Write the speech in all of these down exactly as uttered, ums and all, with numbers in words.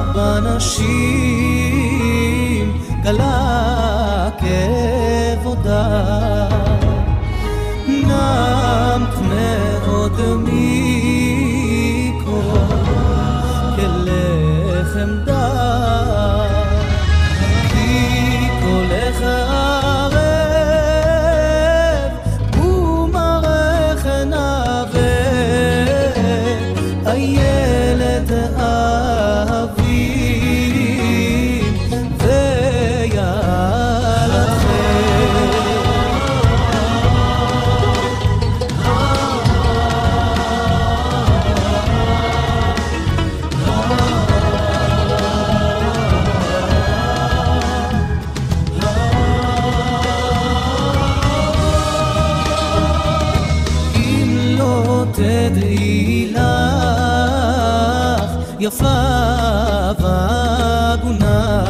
בנשים קלה כבודה נמת מאוד מכל כלחם דר כי קולך ערב ומרך נווה הילד אבי תדעי לך יפה והגונה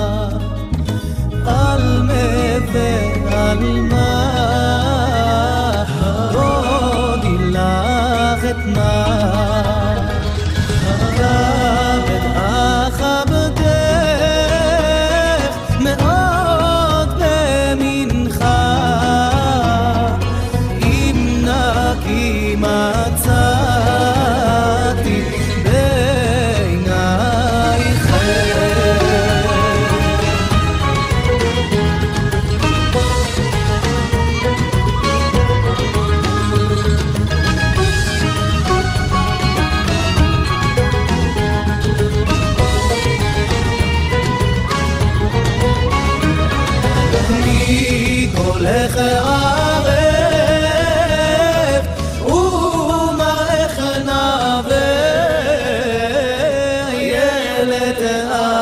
על מה ועל מה דודי לך את מה כבד אכבדך מאוד במנחה אם נקי מצאתי בעינייך מי קולך ערב ומראך נווה ילד